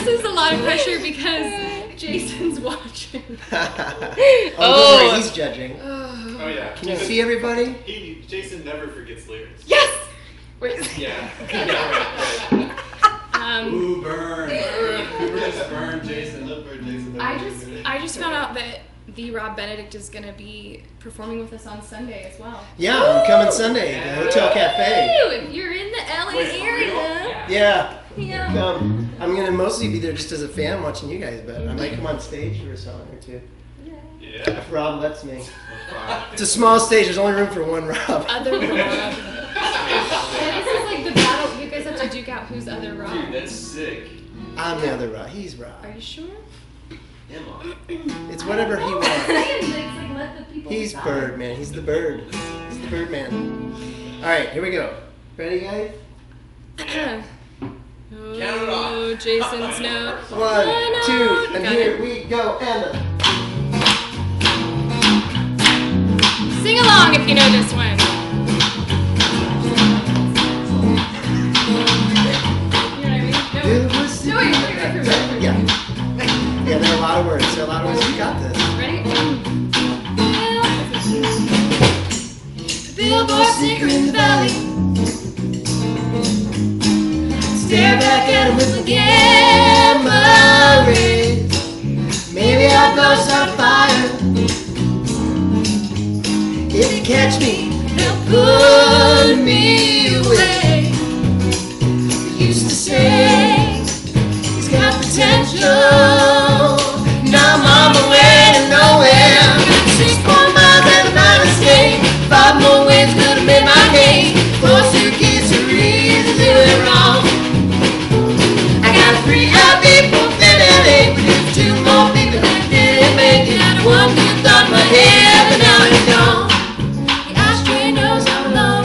this is a lot of pressure because Jason's watching. Don't worry, he's judging. Oh yeah. Can you see everybody? Jason never forgets lyrics. Yes! Wait. Yeah. Ooh, burn. Cooper just burned Jason. I just found out that the Rob Benedict is going to be performing with us on Sunday as well. Yeah, I'm coming Sunday at the Hotel Cafe. If you're in the LA area. Yeah. Yeah. I'm going to mostly be there just as a fan watching you guys, but I might come on stage for a song or two. Yeah. If Rob lets me. It's a small stage, there's only room for one Rob. Other Rob. Yeah, this is like the battle. You guys have to duke out who's other Rob. Dude, that's sick. I'm the other Rob. He's Rob. Are you sure? It's whatever he wants. Let the people He's decide. Birdman. He's the bird. He's the Birdman. Alright, here we go. Ready, guys? Count it off. Oh, Jason's note. 1, 2, and Got here it. we go. And Sing along if you know this one. You know what I mean? No, wait. yeah. Yeah, there are a lot of words. There are a lot of words. You got this. Ready? Billboard sticker in the valley. Stare back at him with the gamma rays. Maybe I'll go start fire. If you catch me, they'll put me away. They used to say he's got potential. Now I'm on my way to nowhere. 6 more miles and I'm out of state. 5 more wins could have made my game. 4 suitcases of reasons it went wrong. I got 3 happy people feeling it. But there's 2 more people that didn't make it. I had 1 good thought in my head, but now it's gone. The ashtray knows I'm alone.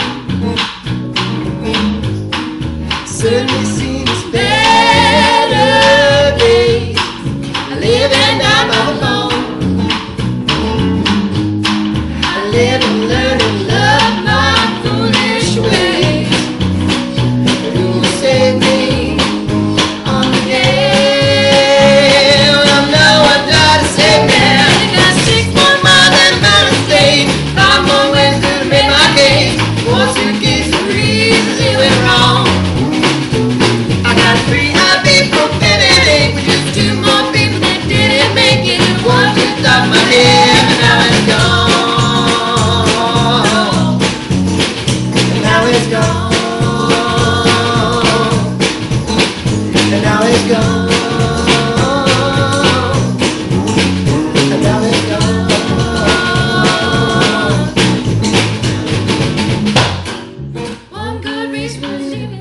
Certainly seems better days. I live and die by the phone. I live and learn and love my foolish ways. But who will save me on the day? Well, I know I've got to save me. I got 6 more miles and I'm out of state. 5 more ways could have made my game. 4 suitcases of reasons it went wrong. I got 3 happy people feeling it. With just 2 more people that didn't make it. 1 just off my head, but now it's gone. And now it's gone. And now it's gone. And now it's gone. One good reason for living.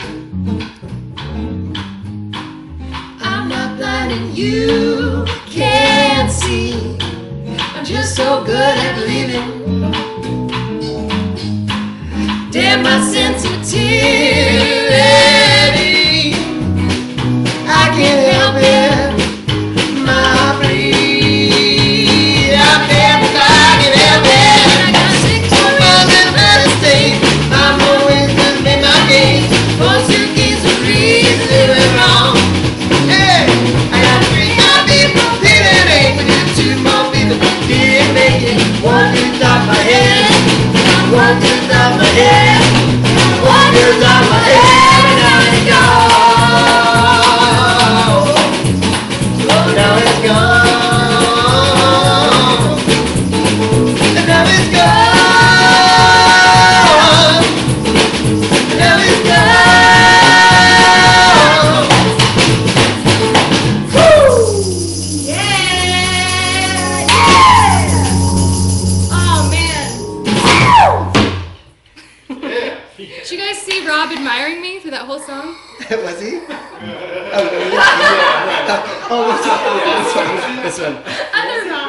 I'm not blind and you can't see. I'm just so good at living. Damn my sensitivity. I can't help it. My breathe. I'm dead because I can help it. I got 6 more miles and I'm out of state. 5 more wins could make my game. 4 suitcases of reasons it went wrong. Hey, I got 3 happy people feeling it. But just 2 more people that didn't make it. 1 just off my head. 1 just off my head. 1 just off my head. And now it's gone. Oh, now it's gone. And now it's gone. And now it's gone. Woo! Yeah! Yeah! Oh, man. Did you guys see Rob admiring me through that whole song? Was he? This one. Other Rob.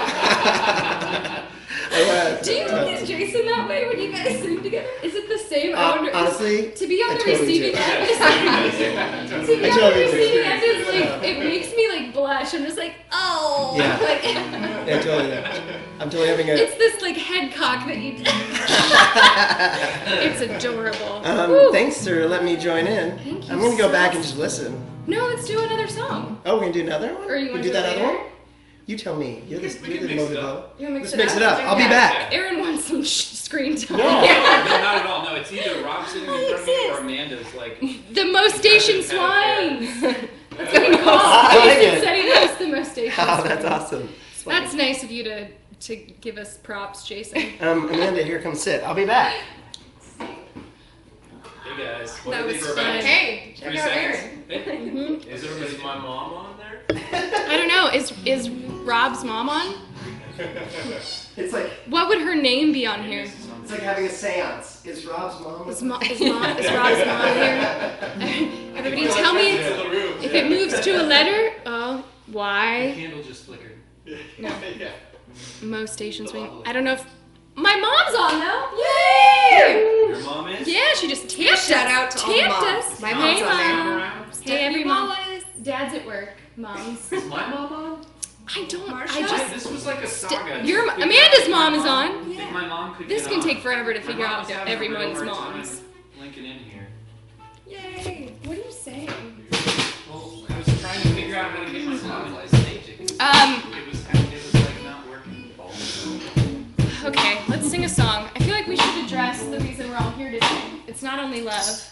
Do you look at Jason that way when you guys sing together? Is it the same? I wonder. Honestly, To be on I the totally receiving do. end is to be on the totally do. receiving end is like it makes me like blush. I'm just like, oh, Yeah. like, Yeah, totally. I'm totally having a. it's this like head cock that you did. It's adorable. Woo. Thanks for letting me join in. Thank you I'm gonna go so back much. and just listen. No, let's do another song. Oh, we're gonna do another one? Or you want do to that do it other later? one? You tell me. You're We the can mix it motive. up. You want to Let's mix it up. I'll be back. Aaron wants some screen time. No. No, not at all. No, it's either Rob sitting in front of me or Amanda's like. The Mostation Swines. That's what he calls I like Jason it. said he knows the Mostation Oh, Swines. that's awesome. That's nice of you to give us props, Jason. Amanda, here comes Sid. I'll be back. Hey guys. What That did was we fun. about Hey, check 3 out seconds? Aaron. Hey, is my mom on there? I don't know. Is Rob's mom on? It's like What would her name be on here? it's like having a seance. Is Rob's mom? Is Rob's mom here? Everybody tell me if it moves to a letter. Oh, The why? candle just flickered. No. Yeah. Most stations. I don't know if my mom's on though. Yay! Your mom is? Yeah, she just tapped us. Shout out to all the Tapped moms. us. My Hey, mom's on there. Mom. Around? Hey, every mom. Mamas. Dad's at work. Moms. Is my mom on? I don't. Marsha? I just. This was like a saga. Your Think Amanda's my mom is on. Think my mom could This get can on. take forever to My figure mom out was having a everyone's real hard time moms. linking in here. Yay. What are you saying? Well, I was trying to figure out how to get my mom in stageit. It was like not working. Okay, let's sing a song. I feel like we should address the reason we're all here today. It's not only love,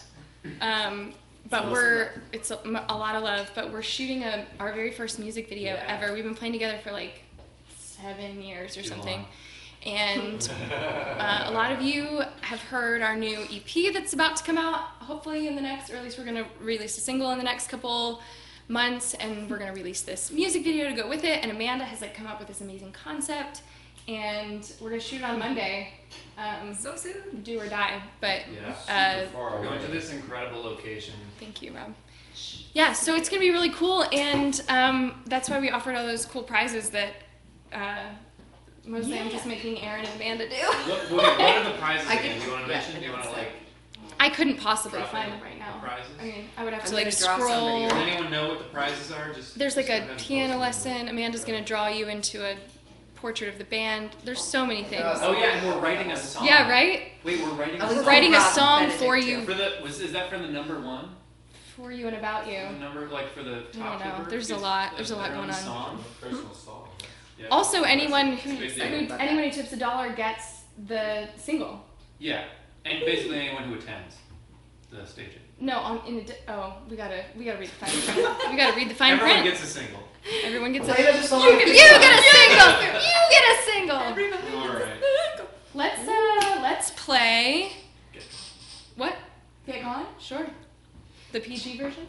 but it's a lot of love. But we're shooting our very first music video ever. We've been playing together for like 7 years or Too something. long. And a lot of you have heard our new EP that's about to come out, hopefully in the next, or at least we're going to release a single in the next couple months, and we're going to release this music video to go with it. And Amanda has like come up with this amazing concept, and we're going to shoot it on Monday. So soon. Do or die, but Yeah. We're going to this incredible location. thank you, Rob. Yeah, so it's going to be really cool, and that's why we offered all those cool prizes that mostly I'm just making Aaron and Amanda do. What are the prizes I again? can- Do you want to yeah, mention? Do you want to like I couldn't possibly drop find in them right now. the prizes? I mean, I would have I'm to like gonna draw somebody, scroll. Does anyone know what the prizes are? There's like just go a ahead and piano post them. lesson. Amanda's gonna draw you into a portrait of the band. There's so many things. Oh yeah, and we're writing a song. Yeah, right? Wait, we're writing. I A was We're song. writing a Rob song Benedict, for too. you, Is that for the number one? for you and about you. The number like for the I top don't know. keeper? There's a Is lot. the- There's a lot their going own on. Song? Personal song. Yeah. Also, anyone who It's basically- anyone who tips $1 gets the single. Yeah, and basically anyone who attends the stageit. No, we gotta read the fine print. We gotta read the fine Everyone print. gets a single. Everyone gets Play a. the song. You get a single. You get a single. All right. Let's play. What? Get Gone? Sure. The PG version?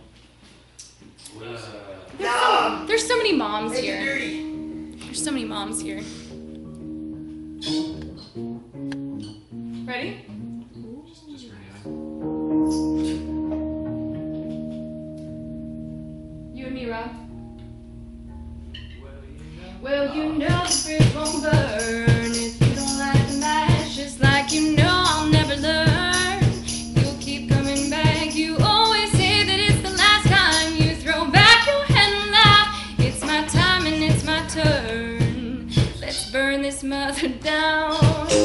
There's so many moms Make it here. dirty. There's so many moms here. Ready? Just ready. You and me, Rob. Well, you know the bridge won't burn if you don't like the match. Just like you know I'll never learn. You'll keep coming back. You always say that it's the last time. You throw back your head and laugh. It's my time and it's my turn. Let's burn this mother down.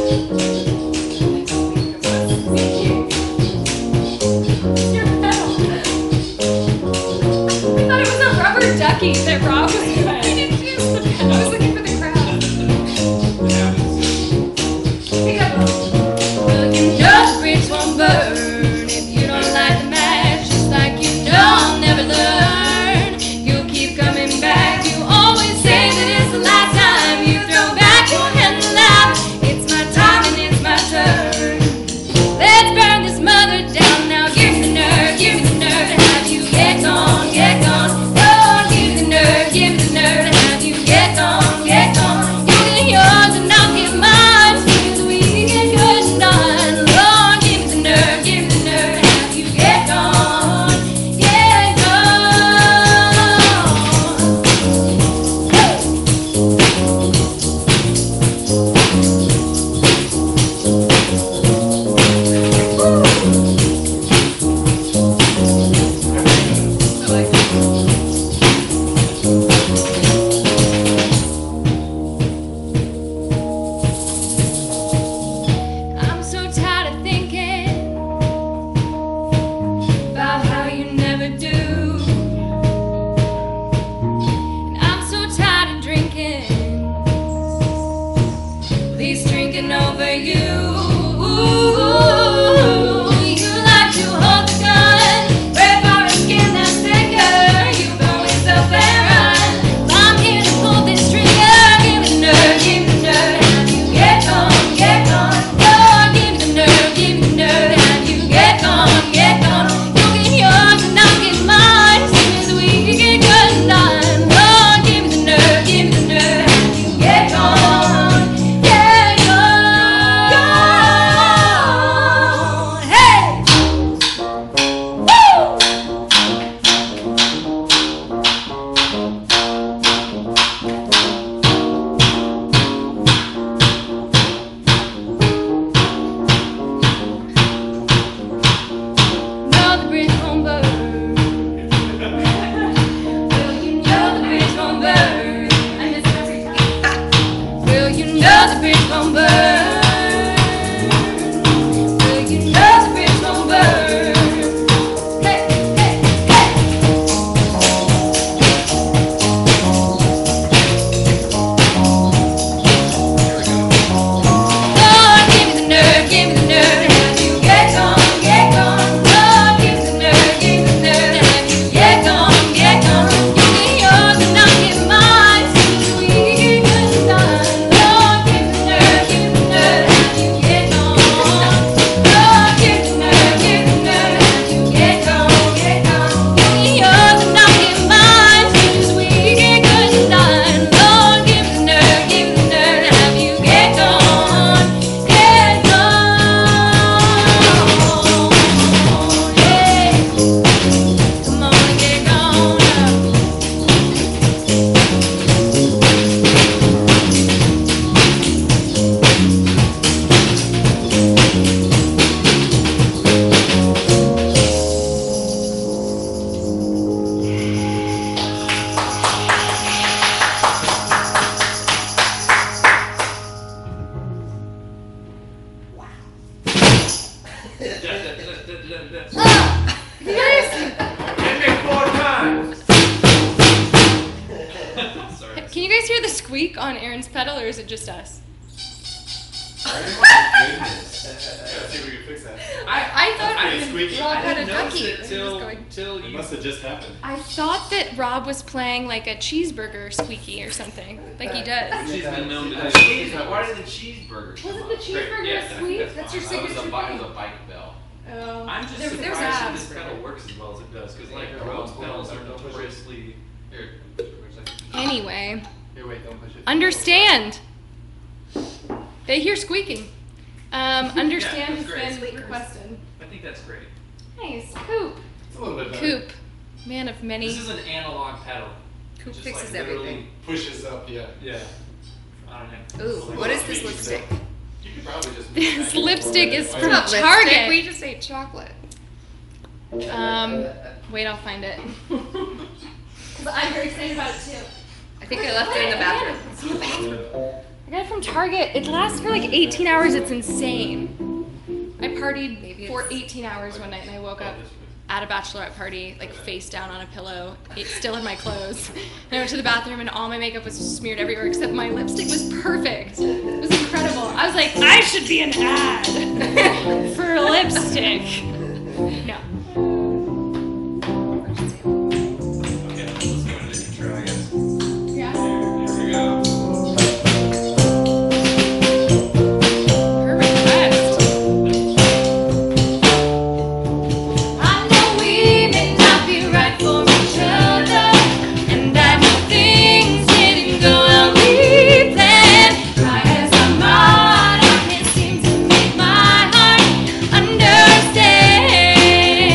Your pedal. I thought it was a rubber ducky that Rob was playing. He didn't use the pedal. I was looking for the crowd. Pick up. Well, you know the bridge won't burn if you don't like the match. Just like you know I'll never learn. You'll keep coming back. You always say that it's the last time. You throw back your head and laugh. It's my time and it's my turn. Let's burn this mother down now. Give me the nerve to have you get gone, get gone. Oh, give me the nerve, give me the nerve. squeak on Aaron's pedal, or is it just us? Let's see if we can fix that. I thought Pretty squeaky. Rob I had a didn't notice ducky. it till It you. must have just happened. I thought that Rob was playing like a cheeseburger squeaky or something, like he does. She's been known to do Why did the cheeseburger come Wasn't up? the cheeseburger Yeah, a squeak? that's That's your That was signature a thing. bike bell. Oh. I'm just There's surprised that abs. this pedal works as well as it does, because like Yeah, Road's hold on, pedals hold are on, don't push it. notoriously. Here, wait a second. Anyway, Here, wait, don't push it. understand. They hear squeaking. Understand that's has great. been requested. I think that's great. Nice. Coop. It's a little bit better. Coop. Man of many. This is an analog pedal. Coop Just fixes like literally- everything. Pushes up, yeah. Yeah. I don't know. Ooh, what is this lipstick? You could probably just. This lipstick is It's from not lipstick, Target. we just ate chocolate. Wait, I'll find it. Because I'm very excited about it too. I think I left it in the bathroom. It's in the bathroom. I got it from Target. It lasts for like 18 hours. It's insane. I partied Maybe for it's- 18 hours one night and I woke up at a bachelorette party, like face down on a pillow, still in my clothes. And I went to the bathroom and all my makeup was smeared everywhere except my lipstick was perfect. It was incredible. I was like, I should be an ad for lipstick. No. Okay, let's go into the intro, I guess. Yeah. Here we go. Her request. I know we may not be right for each other, and I know things didn't go how we planned. Try as I might, I can't seem to make my heart understand.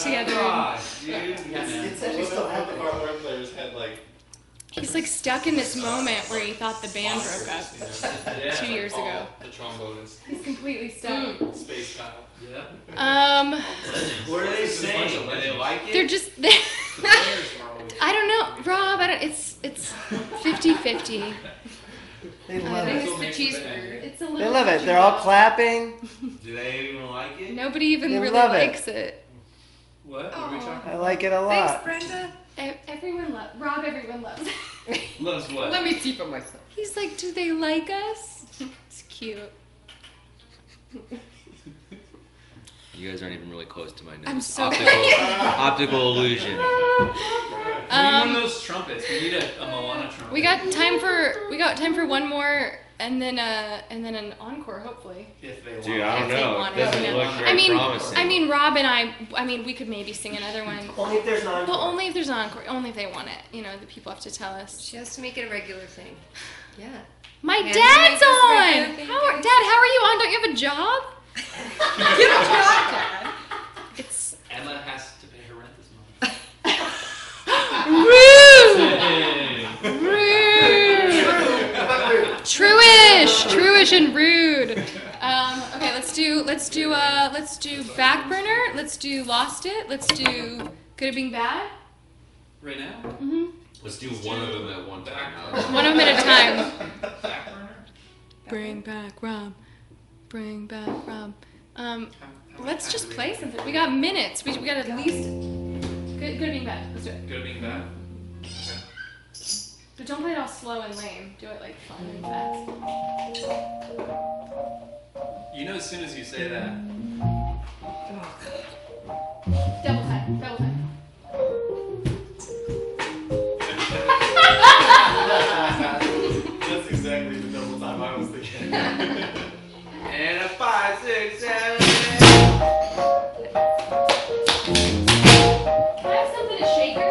together. Gosh, dude. It's actually still Both of happening. our horn players had like He's like stuck in this moment where he thought the band broke up Yeah. 2 years ago. the trombonist, He's completely stuck. Space Kyle. Yeah. What are they saying? Do they like it? They're just. The players are always I don't know, Rob. I don't. It's 50-50. They love it. It's the cheeseburger. It's a little. They love it. They're all clapping. Do they even like it? Nobody even They really love it. likes it. What? What are we talking I like it a lot. Brenda. Everyone loves. Rob. Everyone loves. Loves what? Let me see for myself. He's like, do they like us? It's cute. You guys aren't even really close to my nose. I'm so. Optical illusion. We need one of those trumpets. We need a Moana trumpet. We got time for one more, and then an encore, hopefully. If they want. Dude, I don't If they know. want It doesn't it. look very I mean, promising. I mean, Rob and I mean, we could maybe sing another one. Only if there's an encore. But only if there's an encore. Only if they want it. You know, the people have to tell us. She has to make it a regular thing. Yeah. My Yeah, you dad's make this a regular on. thing, Dad, guys. how are you on? Don't you have a job? Get a job, Dad. It's Emma has to pay her rent this month. rude. Truish and rude. Okay, let's do back burner. Let's do lost it. Let's do good at being bad. Right now? Mhm. Let's do one of them at one time. One of them at a time. Back burner? Bring back Rob. Bring back Rob. How Let's much just time do play we have? something. We got minutes. We got at least good at being bad. Let's do it. Good at being bad? But don't play it all slow and lame. Do it like fun and fast. You know, as soon as you say that, Double time. Double time. That's exactly the double time I was thinking. And a 5, 6, 7, 8. Can I have something to shaker?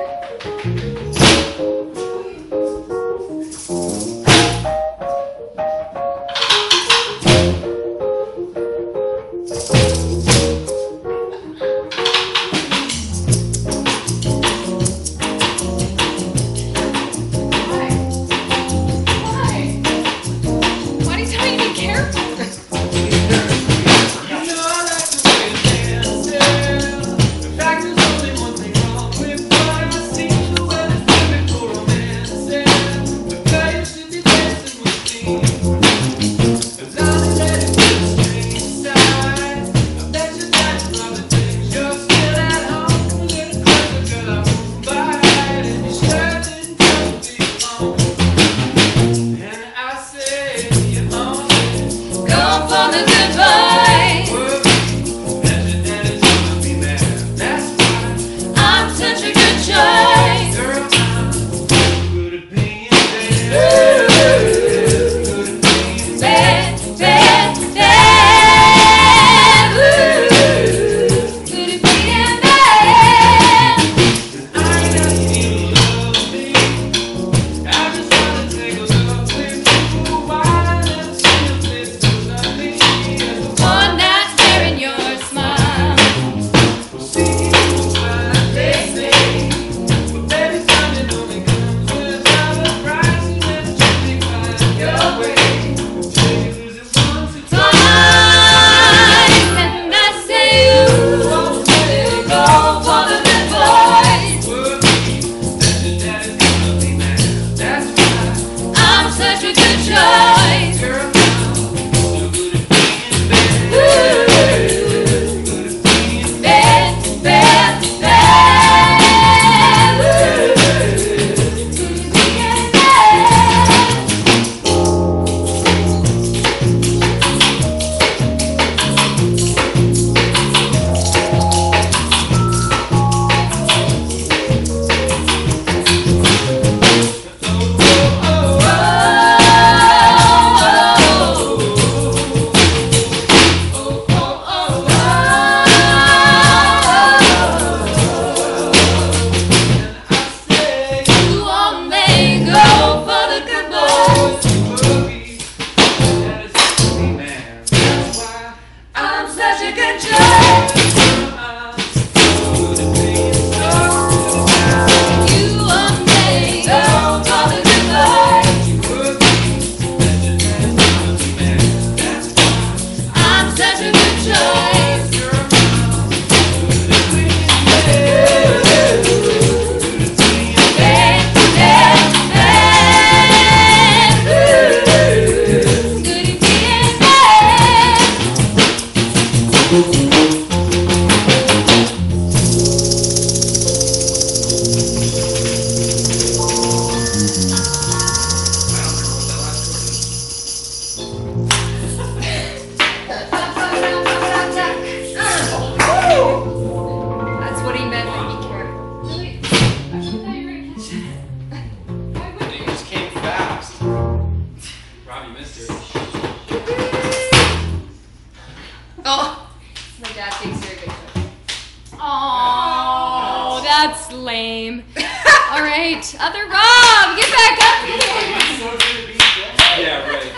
lame. All right, other Rob, get back up here. Yeah, right.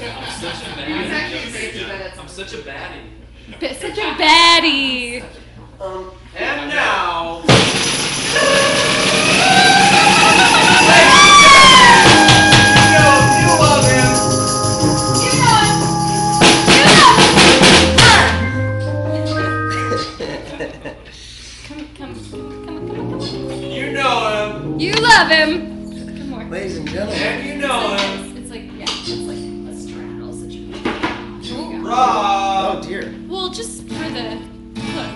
I'm such a baddie. Such a baddie. And now. You love him. Come. You know him. You love him. Come more. Ladies and gentlemen. And you know him. It's like, yeah, it's like a straddle situation. Here we go. Rob. Oh dear. Well, just for the look,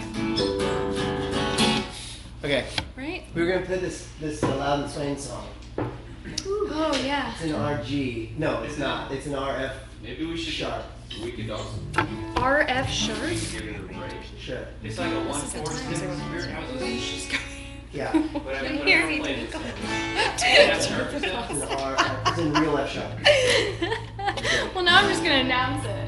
Okay, right? we were gonna play this Loud and Swain song. Oh, yeah. It's an RG. No, it's not. It's an RF Maybe we should. sharp. We could also RF sharp? give it a break. Sure. It's like a This is the 1/4 time. difference in beer houses. Yeah. But I Can but hear I me played tinkle. it. It's an RF. It's in real F sharp. Well, now I'm just gonna announce it.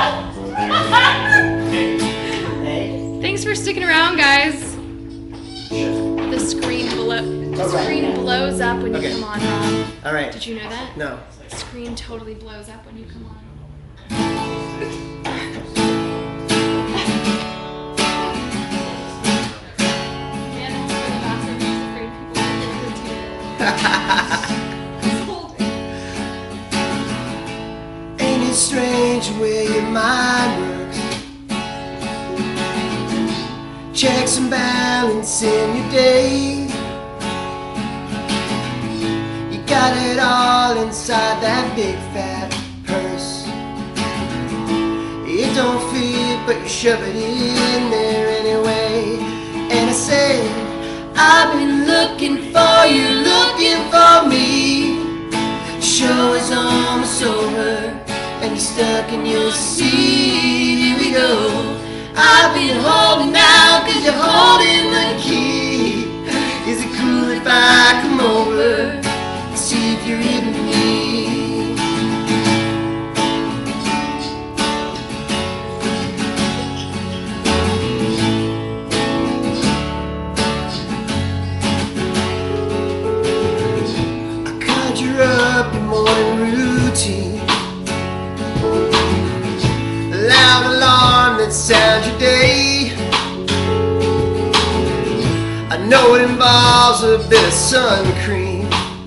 Hey. Thanks for sticking around, guys. Sure. The screen Alright. blows up when you Okay. come on, Rob. All right. Did you know that? No. The screen totally blows up when you come on. Man, that's for the bathroom. He's afraid people are gonna go to it. Ain't it strange the way your mind works? Checks and balance in your day. You got it all inside that big fat purse. It don't fit, but you shove it in there anyway. And I say, I've been looking for you, looking for me. Show is almost over, and you're stuck in your seat. Here we go. I've been holding out, 'cause you're holding the key. Is it cool if I come over and see if you're into me? I conjure up your morning routine, a loud alarm that sounds your day. I know it involves a bit of sun cream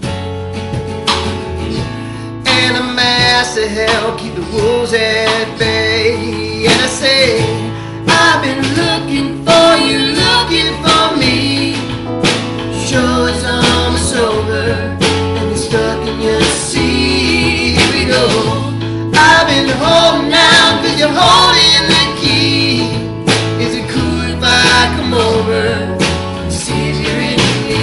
and a mask to help keep the wolves at bay. And I say, I've been looking for you, looking for me. Show is almost over, and you're stuck in your seat. Here we go. I've been holding out, 'cause you're holding the key. Is it cool if I come over? See if you're into me.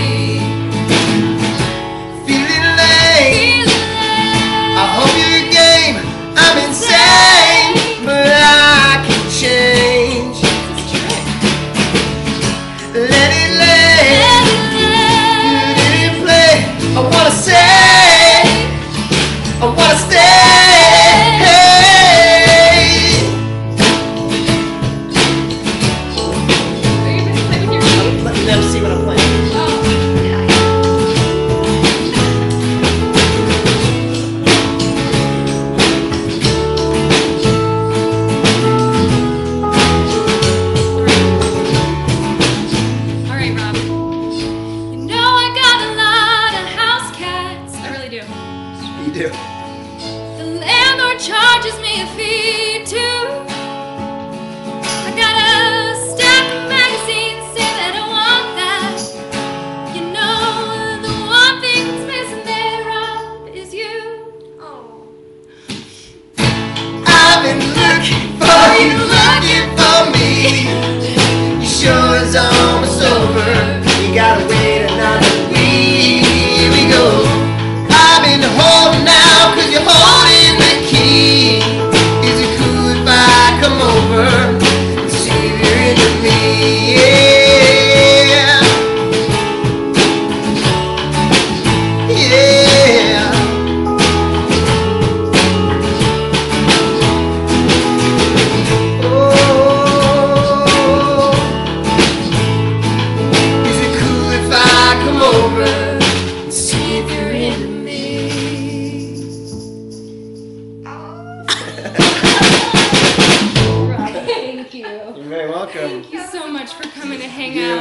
Feeling lame. I hope you're game. I'm insane, but I can change. Let it lay. Let it play. I wanna say, I wanna stay. Are you gonna play with your feet? Letting them see what I'm playing. Oh, yeah. All right, Rob. You know I got a lot of house cats. I really do. You do. The landlord charges me a fee too. I got a stack of magazines, say that I want that. You know, the one thing that's missing there, Rob, is you. Oh. I've been looking for you, looking for me. Your show is almost over. You gotta wait another week. Here we go. I've been holding out, 'cause you're holding the key. Is it cool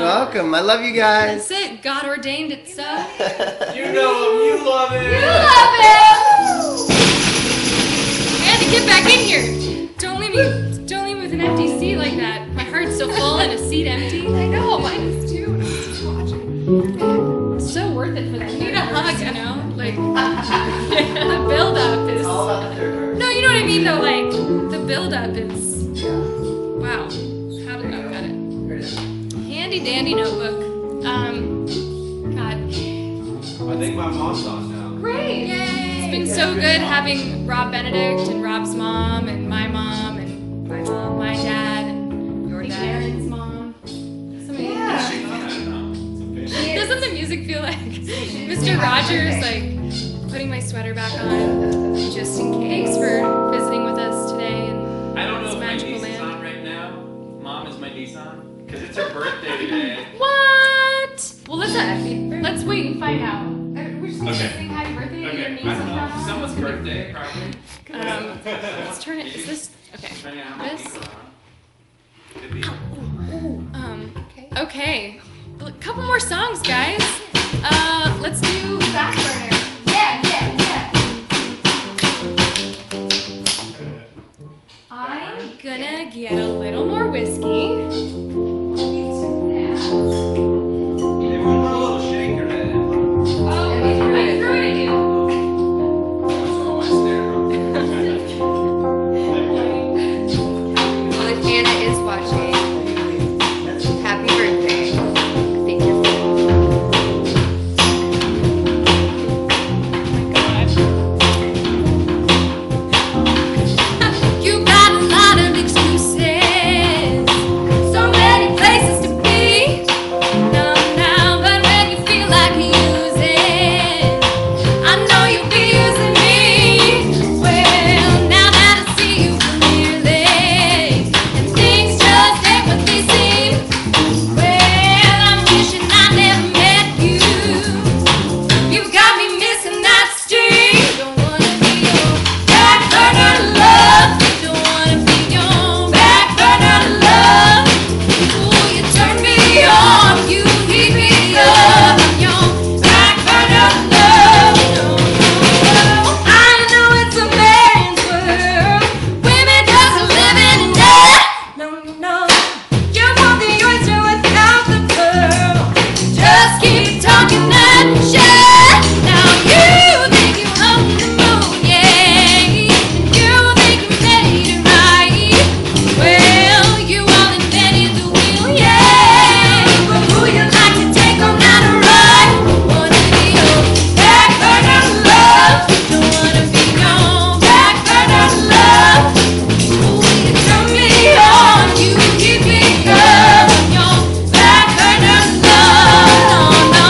welcome. I love you guys. That's it. God ordained it so. You know him. You love him. You love it. I had to get back in here. Don't leave me with an empty seat like that. My heart's so full and a seat empty. I know, mine is too. And I was just watching. It's so worth it for them. You need a hug, you know? Like, the build-up is... All about the third verse. No, you know what I mean, though? Like, the build-up is... Wow. How did I cut it? Here it is. Handy-dandy notebook. God. I think my mom's on now. Great! Yay! It's been so good having Rob Benedict and Rob's mom and my mom and my dad and your dad. Aaron's mom. Somebody. Doesn't the music feel like Mr. Rogers, like putting my sweater back on just in case? Thanks for visiting with us today and I don't know this if my magical niece is land. on right now. Mom, is my niece on? Because it's her birthday today. What? Well, let's wait and find out. We're just Okay. sing happy birthday to your Okay, niece I don't and know. grandma. Someone's birthday, probably. Let's turn it. Is this okay? Depending on how many This. people are on. Could be. Okay. A couple more songs, guys. Let's do Back burner. Yeah. I'm gonna get a little more whiskey. Everyone want a little shaker at it. Oh, I threw it at you. Oh, my snare drum. Well, if Anna is watching, happy birthday. Thank you. You got a lot of excuses, so many places to be. Now, but when you feel like using, I know you'll be using me. Well, now that I see you clearly, and things just ain't what they seem. Well, I'm wishing I never met you. You got me missing that street. Don't wanna be your back burner love. Don't wanna be your back burner love. Ooh, you turn me on, you heat me up. Your back burner love. I know it's a man's world. Women just living in that. No. You want the oyster without the pearl. Just keep talking that shit. Now you think you own the moon, yeah. You think you made it right. Well, you all invented the wheel, yeah. But who you like to take on that ride? Wanna be your back burner love. Don't wanna be your back burner love. Ooh, you turn me on, you keep me up. Your back burner love, no.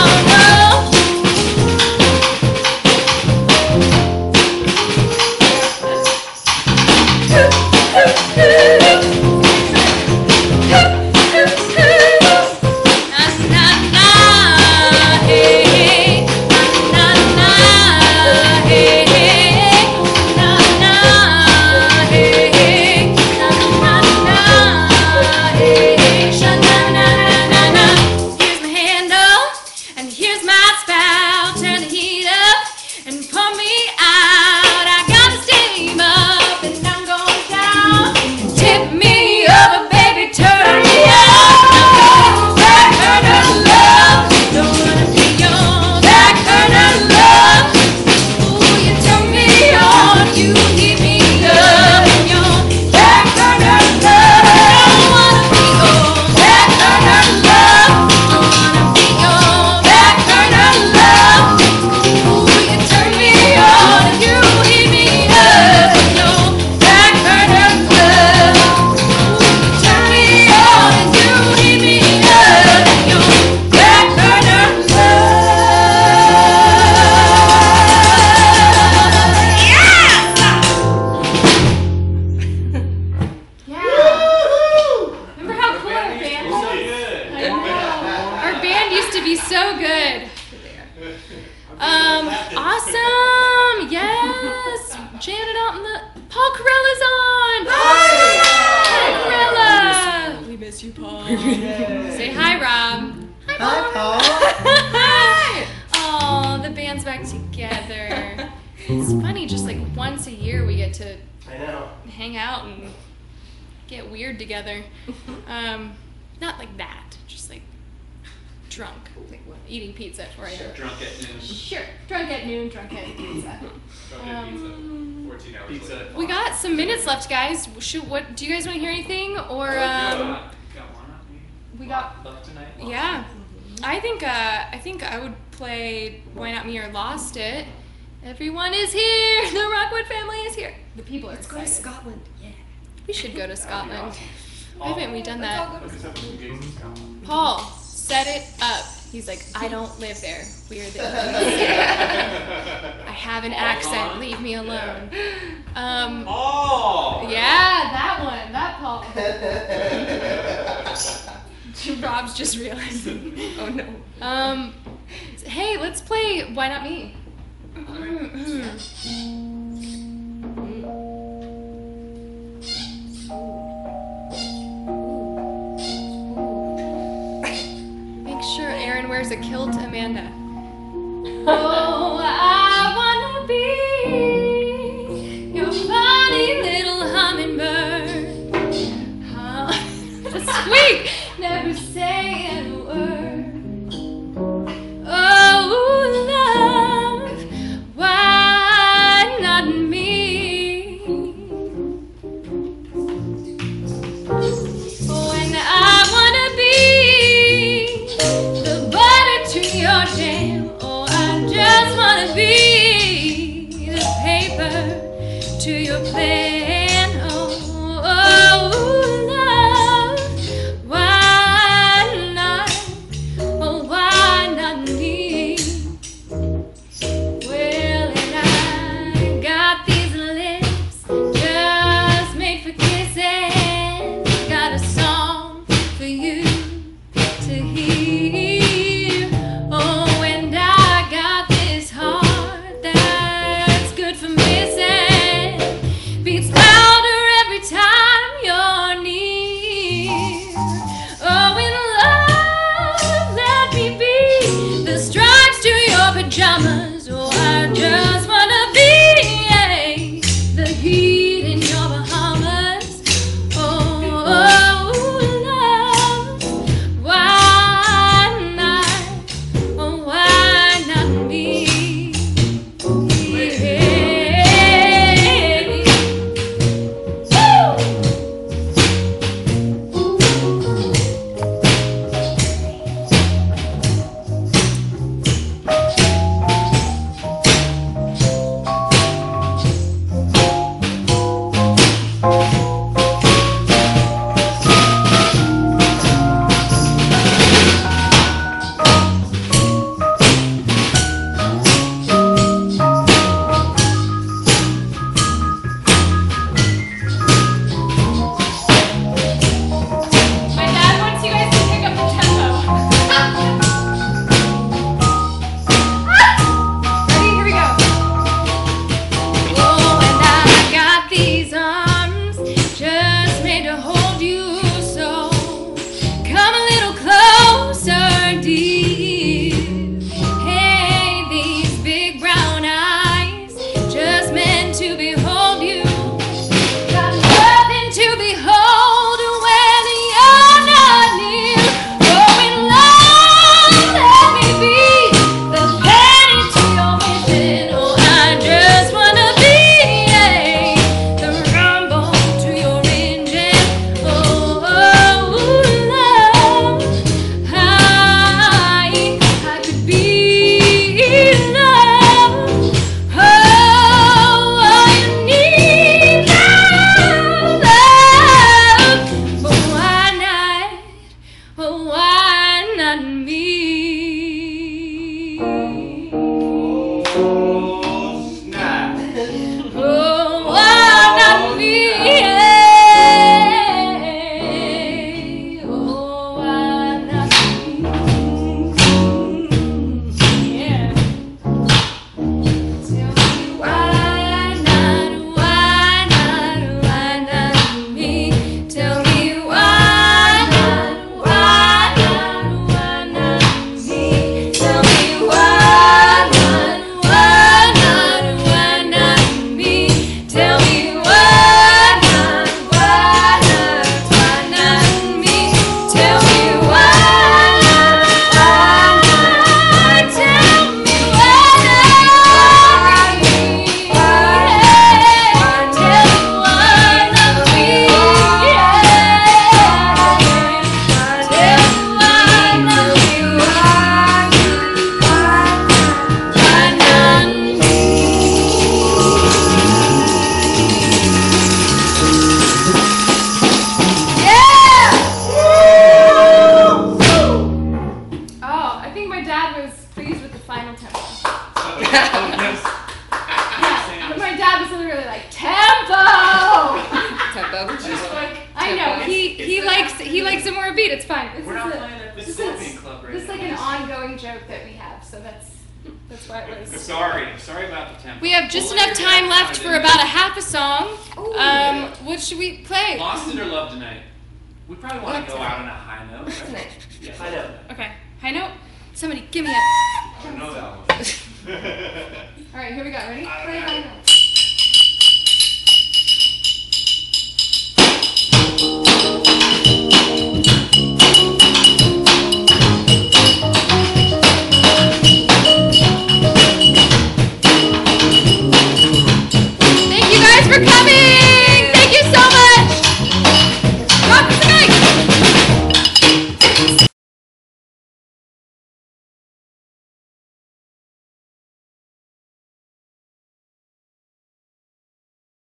Here's my handle, and here's my spout. Turn the heat up and pour me out. I got the steam up and I'm going down. Tip me over, baby, turn me out. Back burner love, don't wanna be your back burner love. Ooh, you turn me on, you keep me up. Your back burner love, don't wanna be your back burner love. Don't wanna be your back burner love. Ooh, you turn me on, you heat me up. Your back burner love. Ooh, you turn me on, you heat me up. Your back burner love. Remember how cool our band was? I know. Our band used to be so good. Awesome. Yes. Janet out in the Paul Carella's on. Hi, Carella. We miss you, Paul. Say hi, Rob. Hi, Paul. Oh, the band's back together. It's funny, just like once a year we get to I know. hang out and get weird together. Not like that, just like drunk, like eating pizza at 4 a.m. Drunk at noon. Sure, drunk at noon, drunk at pizza. Drunk at pizza. 14 hours Pizza. later. We got some minutes left, guys. What do you guys want to hear anything or Got one up. we got? Left tonight. Yeah, I think I would play Why Not Me or Lost It. Everyone is here. The Rockwood family is here. The people are Let's go to excited. Scotland. Yeah. We should go to Scotland. Why haven't we done that? Let's have some gigs in Scotland. Paul, set it up. He's like, I don't live there. We're the I have an accent. Leave me alone. Oh! Yeah, that one. That Paul. Rob's just realizing. Oh no. Hey, let's play Why Not Me? Make sure Aaron wears a kilt, Amanda. Oh, I wanna be your funny little hummingbird. Squeak! Never say a word. Oh, love, why not me? When I wanna be the butter to your jam, oh, I just wanna be the paper to your plan. Oh, love, why not? Oh, why not me? Well, and I got these lips just made for kissing. Got a song for you to hear. Oh, and I got this heart that's good for missing. Beats louder every time you're near. Oh, in love, let me be the stripes to your pajamas. Oh, I just wanna be the heat in your Bahamas. Oh, love, why not? Oh, why not me? think my dad was pleased with the final tempo. Yeah, but my dad was literally like, tempo! Tempo. I know, he likes it more beat, it's fine. We're not playing at the Scorpion Club right This is now. like an ongoing joke that we have, so that's why it was. Sorry about the tempo. We have just enough time left for about a half a song. What should we play? Lost It or Love Tonight. We probably want to go out on a high note. Right? Yeah, high note. Okay, high note. Somebody give me a. I don't know that one. All right, here we go. Ready? Play high note.